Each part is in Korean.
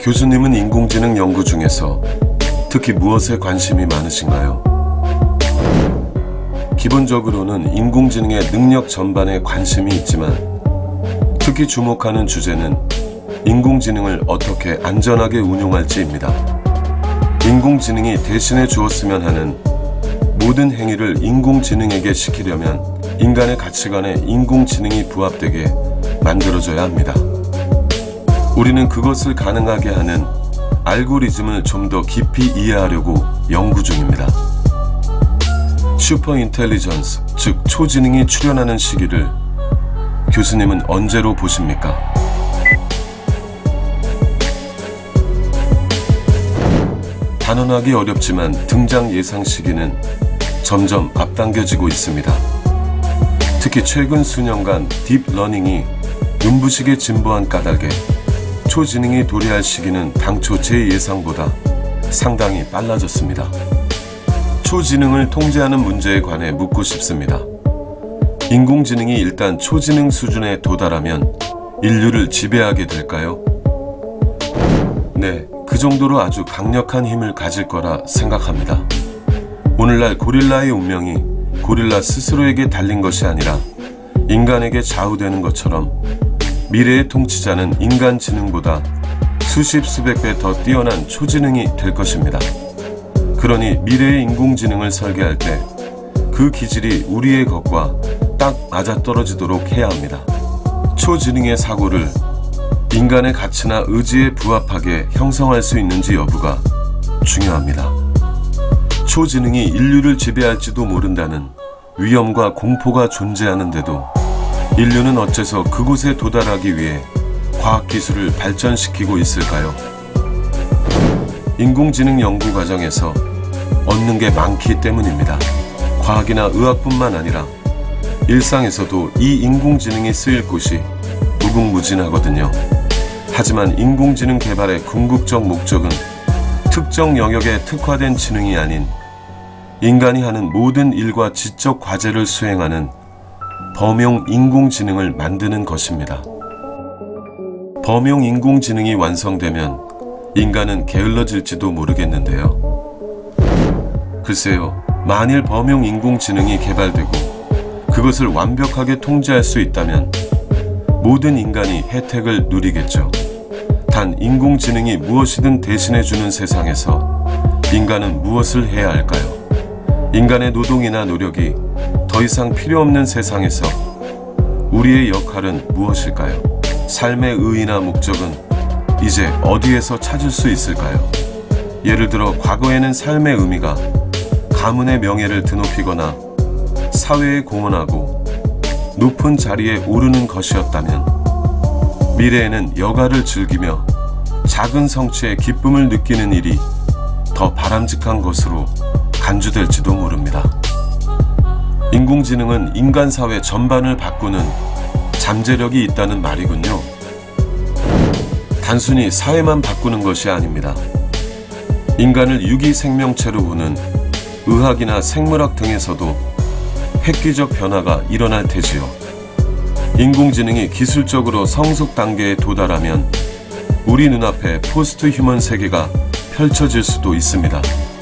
교수님은 인공지능 연구 중에서 특히 무엇에 관심이 많으신가요? 기본적으로는 인공지능의 능력 전반에 관심이 있지만 특히 주목하는 주제는 인공지능을 어떻게 안전하게 운용할지입니다. 인공지능이 대신해 주었으면 하는 모든 행위를 인공지능에게 시키려면 인간의 가치관에 인공지능이 부합되게 만들어져야 합니다. 우리는 그것을 가능하게 하는 알고리즘을 좀 더 깊이 이해하려고 연구 중입니다. 슈퍼 인텔리전스, 즉 초지능이 출현하는 시기를 교수님은 언제로 보십니까? 단언하기 어렵지만 등장 예상 시기는 점점 앞당겨지고 있습니다. 특히 최근 수년간 딥러닝이 눈부시게 진보한 까닭에 초지능이 도래할 시기는 당초 제 예상보다 상당히 빨라졌습니다. 초지능을 통제하는 문제에 관해 묻고 싶습니다. 인공지능이 일단 초지능 수준에 도달하면 인류를 지배하게 될까요? 네, 그 정도로 아주 강력한 힘을 가질 거라 생각합니다. 오늘날 고릴라의 운명이 고릴라 스스로에게 달린 것이 아니라 인간에게 좌우되는 것처럼 미래의 통치자는 인간 지능보다 수십 수백 배 더 뛰어난 초지능이 될 것입니다. 그러니 미래의 인공지능을 설계할 때 그 기질이 우리의 것과 딱 맞아떨어지도록 해야 합니다. 초지능의 사고를 인간의 가치나 의지에 부합하게 형성할 수 있는지 여부가 중요합니다. 초지능이 인류를 지배할지도 모른다는 위험과 공포가 존재하는데도 인류는 어째서 그곳에 도달하기 위해 과학기술을 발전시키고 있을까요? 인공지능 연구 과정에서 얻는 게 많기 때문입니다. 과학이나 의학뿐만 아니라 일상에서도 이 인공지능이 쓰일 곳이 무궁무진하거든요. 하지만 인공지능 개발의 궁극적 목적은 특정 영역에 특화된 지능이 아닌 인간이 하는 모든 일과 지적 과제를 수행하는 범용 인공지능을 만드는 것입니다. 범용 인공지능이 완성되면 인간은 게을러질지도 모르겠는데요. 글쎄요, 만일 범용 인공지능이 개발되고 그것을 완벽하게 통제할 수 있다면 모든 인간이 혜택을 누리겠죠. 단 인공지능이 무엇이든 대신해주는 세상에서 인간은 무엇을 해야 할까요? 인간의 노동이나 노력이 더 이상 필요 없는 세상에서 우리의 역할은 무엇일까요? 삶의 의의나 목적은 이제 어디에서 찾을 수 있을까요? 예를 들어 과거에는 삶의 의미가 가문의 명예를 드높이거나 사회에 공헌하고 높은 자리에 오르는 것이었다면 미래에는 여가를 즐기며 작은 성취에 기쁨을 느끼는 일이 더 바람직한 것으로 간주될지도 모릅니다. 인공지능은 인간 사회 전반을 바꾸는 잠재력이 있다는 말이군요. 단순히 사회만 바꾸는 것이 아닙니다. 인간을 유기 생명체로 보는 의학이나 생물학 등에서도 획기적 변화가 일어날 테지요. 인공지능이 기술적으로 성숙 단계에 도달하면 우리 눈앞에 포스트 휴먼 세계가 펼쳐질 수도 있습니다.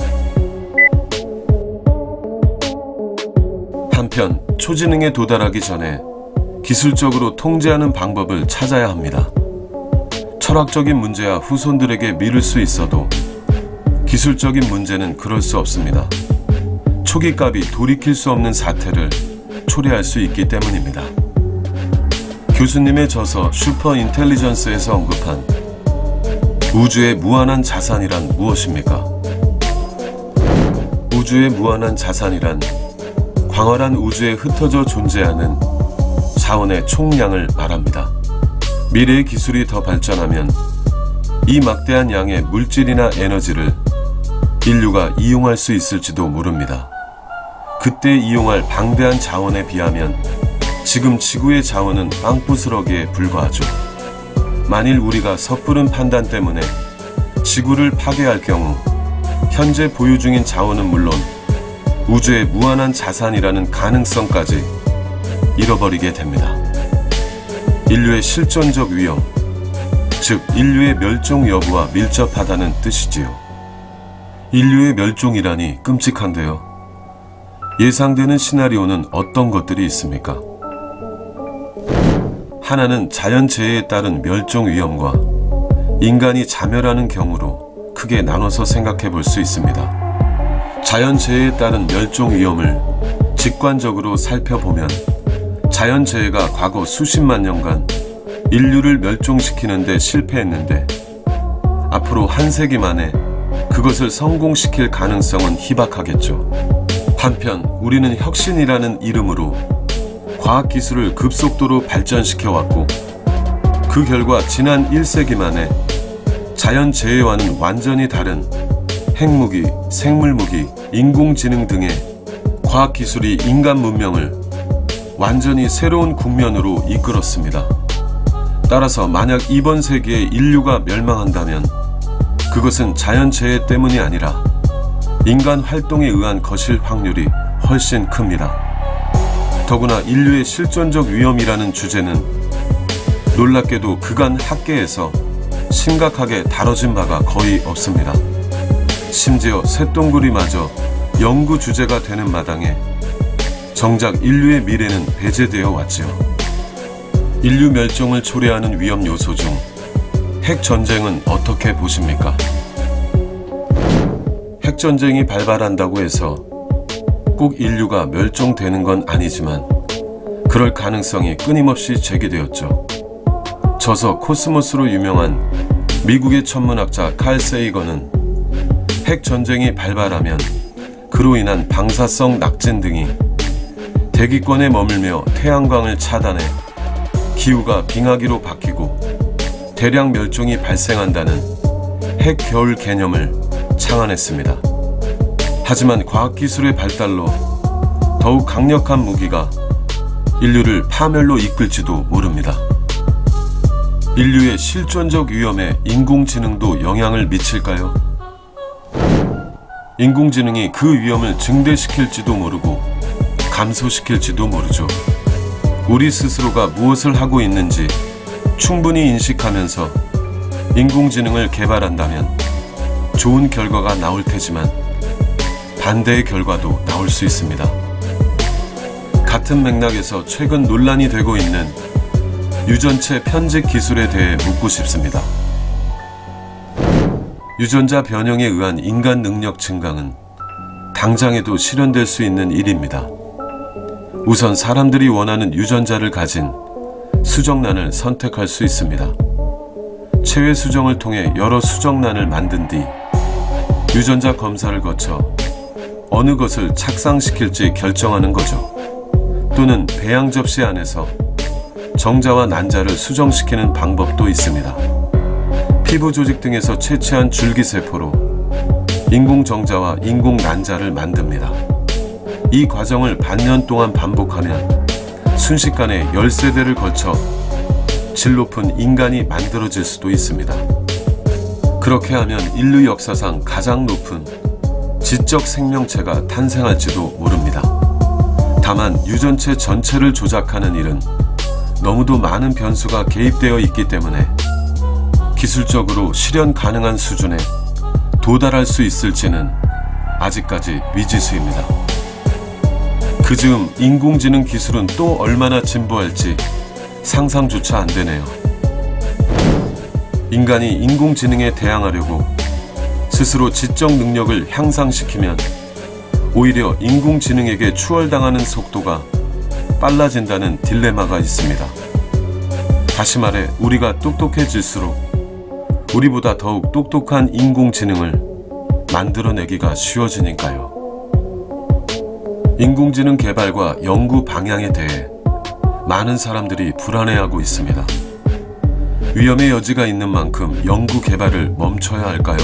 한편 초지능에 도달하기 전에 기술적으로 통제하는 방법을 찾아야 합니다. 철학적인 문제야 후손들에게 미룰 수 있어도 기술적인 문제는 그럴 수 없습니다. 초기값이 돌이킬 수 없는 사태를 초래할 수 있기 때문입니다. 교수님의 저서 슈퍼 인텔리전스에서 언급한 우주의 무한한 자산이란 무엇입니까? 우주의 무한한 자산이란 광활한 우주에 흩어져 존재하는 자원의 총량을 말합니다. 미래의 기술이 더 발전하면 이 막대한 양의 물질이나 에너지를 인류가 이용할 수 있을지도 모릅니다. 그때 이용할 방대한 자원에 비하면 지금 지구의 자원은 빵부스러기에 불과하죠. 만일 우리가 섣부른 판단 때문에 지구를 파괴할 경우 현재 보유 중인 자원은 물론 우주의 무한한 자산이라는 가능성까지 잃어버리게 됩니다. 인류의 실존적 위험, 즉 인류의 멸종 여부와 밀접하다는 뜻이지요. 인류의 멸종이라니 끔찍한데요. 예상되는 시나리오는 어떤 것들이 있습니까? 하나는 자연재해에 따른 멸종 위험과 인간이 자멸하는 경우로 크게 나눠서 생각해 볼 수 있습니다. 자연재해에 따른 멸종 위험을 직관적으로 살펴보면 자연재해가 과거 수십만 년간 인류를 멸종시키는 데 실패했는데 앞으로 한 세기 만에 그것을 성공시킬 가능성은 희박하겠죠. 한편 우리는 혁신이라는 이름으로 과학기술을 급속도로 발전시켜왔고 그 결과 지난 1세기 만에 자연재해와는 완전히 다른 핵무기, 생물무기, 인공지능 등의 과학기술이 인간 문명을 완전히 새로운 국면으로 이끌었습니다. 따라서 만약 이번 세기에 인류가 멸망한다면 그것은 자연재해 때문이 아니라 인간 활동에 의한 것일 확률이 훨씬 큽니다. 더구나 인류의 실존적 위험이라는 주제는 놀랍게도 그간 학계에서 심각하게 다뤄진 바가 거의 없습니다. 심지어 쇳덩굴이마저 연구 주제가 되는 마당에 정작 인류의 미래는 배제되어 왔지요. 인류 멸종을 초래하는 위험 요소 중 핵전쟁은 어떻게 보십니까? 핵전쟁이 발발한다고 해서 꼭 인류가 멸종되는 건 아니지만 그럴 가능성이 끊임없이 제기되었죠. 저서 코스모스로 유명한 미국의 천문학자 칼 세이건은 핵전쟁이 발발하면 그로 인한 방사성 낙진 등이 대기권에 머물며 태양광을 차단해 기후가 빙하기로 바뀌고 대량 멸종이 발생한다는 핵겨울 개념을 창안했습니다. 하지만 과학기술의 발달로 더욱 강력한 무기가 인류를 파멸로 이끌지도 모릅니다. 인류의 실존적 위험에 인공지능도 영향을 미칠까요? 인공지능이 그 위험을 증대시킬지도 모르고 감소시킬지도 모르죠. 우리 스스로가 무엇을 하고 있는지 충분히 인식하면서 인공지능을 개발한다면 좋은 결과가 나올 테지만 반대의 결과도 나올 수 있습니다. 같은 맥락에서 최근 논란이 되고 있는 유전체 편집 기술에 대해 묻고 싶습니다. 유전자 변형에 의한 인간 능력 증강은 당장에도 실현될 수 있는 일입니다. 우선 사람들이 원하는 유전자를 가진 수정란을 선택할 수 있습니다. 체외 수정을 통해 여러 수정란을 만든 뒤 유전자 검사를 거쳐 어느 것을 착상시킬지 결정하는 거죠. 또는 배양 접시 안에서 정자와 난자를 수정시키는 방법도 있습니다. 피부 조직 등에서 채취한 줄기세포로 인공정자와 인공난자를 만듭니다. 이 과정을 반년 동안 반복하면 순식간에 10세대를 거쳐 질 높은 인간이 만들어질 수도 있습니다. 그렇게 하면 인류 역사상 가장 높은 지적 생명체가 탄생할지도 모릅니다. 다만 유전체 전체를 조작하는 일은 너무도 많은 변수가 개입되어 있기 때문에 기술적으로 실현 가능한 수준에 도달할 수 있을지는 아직까지 미지수입니다. 그즈음 인공지능 기술은 또 얼마나 진보할지 상상조차 안 되네요. 인간이 인공지능에 대항하려고 스스로 지적 능력을 향상시키면 오히려 인공지능에게 추월당하는 속도가 빨라진다는 딜레마가 있습니다. 다시 말해 우리가 똑똑해질수록 우리보다 더욱 똑똑한 인공지능을 만들어내기가 쉬워지니까요. 인공지능 개발과 연구 방향에 대해 많은 사람들이 불안해하고 있습니다. 위험의 여지가 있는 만큼 연구 개발을 멈춰야 할까요?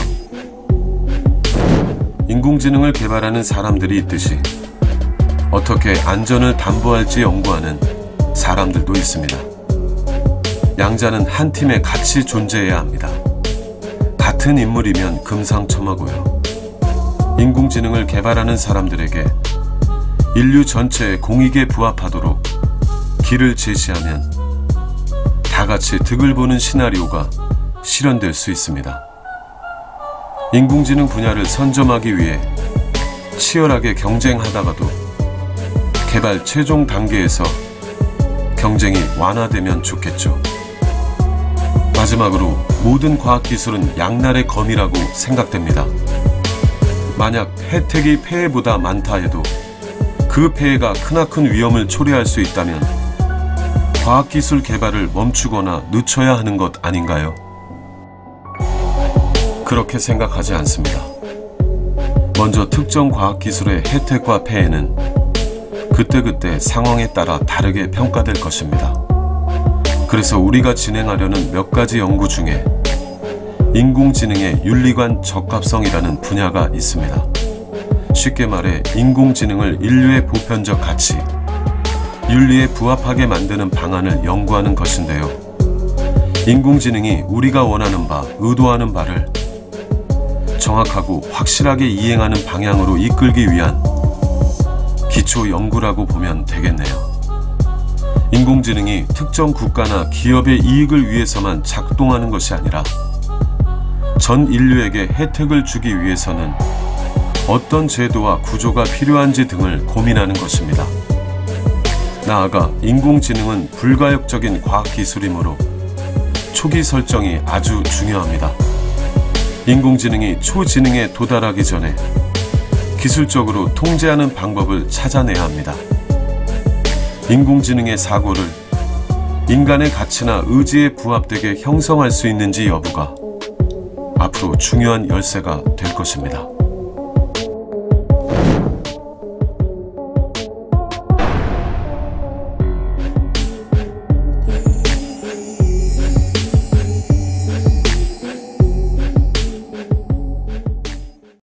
인공지능을 개발하는 사람들이 있듯이 어떻게 안전을 담보할지 연구하는 사람들도 있습니다. 양자는 한 팀에 같이 존재해야 합니다. 같은 인물이면 금상첨화고요. 인공지능을 개발하는 사람들에게 인류 전체의 공익에 부합하도록 길을 제시하면 다 같이 득을 보는 시나리오가 실현될 수 있습니다. 인공지능 분야를 선점하기 위해 치열하게 경쟁하다가도 개발 최종 단계에서 경쟁이 완화되면 좋겠죠. 마지막으로 모든 과학기술은 양날의 검이라고 생각됩니다. 만약 혜택이 폐해보다 많다 해도 그 폐해가 크나큰 위험을 초래할 수 있다면 과학기술 개발을 멈추거나 늦춰야 하는 것 아닌가요? 그렇게 생각하지 않습니다. 먼저 특정 과학기술의 혜택과 폐해는 그때그때 상황에 따라 다르게 평가될 것입니다. 그래서 우리가 진행하려는 몇 가지 연구 중에 인공지능의 윤리관 적합성이라는 분야가 있습니다. 쉽게 말해 인공지능을 인류의 보편적 가치, 윤리에 부합하게 만드는 방안을 연구하는 것인데요. 인공지능이 우리가 원하는 바, 의도하는 바를 정확하고 확실하게 이행하는 방향으로 이끌기 위한 기초 연구라고 보면 되겠네요. 인공지능이 특정 국가나 기업의 이익을 위해서만 작동하는 것이 아니라 전 인류에게 혜택을 주기 위해서는 어떤 제도와 구조가 필요한지 등을 고민하는 것입니다. 나아가 인공지능은 불가역적인 과학기술이므로 초기 설정이 아주 중요합니다. 인공지능이 초지능에 도달하기 전에 기술적으로 통제하는 방법을 찾아내야 합니다. 인공지능의 사고를 인간의 가치나 의지에 부합되게 형성할 수 있는지 여부가 앞으로 중요한 열쇠가 될 것입니다.